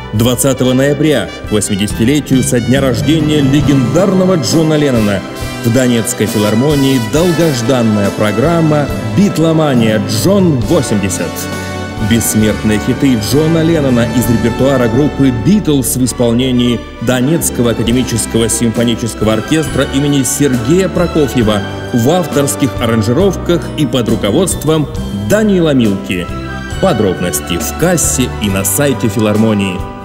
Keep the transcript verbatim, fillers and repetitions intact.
двадцатого ноября, к восьмидесятилетию со дня рождения легендарного Джона Леннона, в Донецкой филармонии долгожданная программа «Битломания Джон восемьдесят». Бессмертные хиты Джона Леннона из репертуара группы «Битлз» в исполнении Донецкого академического симфонического оркестра имени Сергея Прокофьева в авторских аранжировках и под руководством Даниила Милки. Подробности в кассе и на сайте филармонии.